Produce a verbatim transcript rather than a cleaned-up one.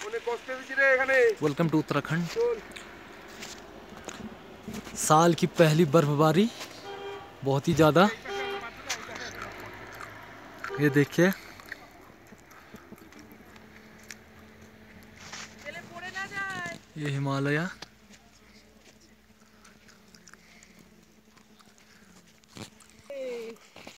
Welcome to Uttarakhand. साल की पहली बर्फबारी, बहुत ही ज़्यादा। ये देखिए, ये हिमालय।